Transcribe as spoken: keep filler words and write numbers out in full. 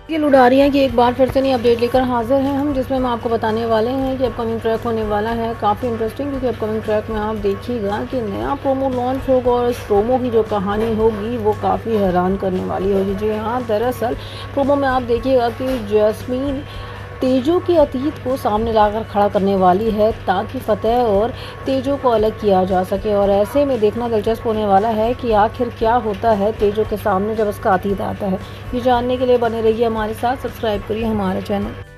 ये लुडारियाँ की एक बार फिर से नई अपडेट लेकर हाजिर हैं हम, जिसमें हम आपको बताने वाले हैं कि अपकमिंग ट्रैक होने वाला है काफ़ी इंटरेस्टिंग, क्योंकि अपकमिंग ट्रैक में आप देखिएगा कि नया प्रोमो लॉन्च होगा और इस प्रोमो की जो कहानी होगी वो काफ़ी हैरान करने वाली होगी। जी हाँ, दरअसल प्रोमो में आप देखिएगा कि जैस्मीन तेजो के अतीत को सामने लाकर खड़ा करने वाली है, ताकि फतेह और तेजो को अलग किया जा सके। और ऐसे में देखना दिलचस्प होने वाला है कि आखिर क्या होता है तेजो के सामने जब उसका अतीत आता है। ये जानने के लिए बने रहिए हमारे साथ, सब्सक्राइब करिए हमारे चैनल।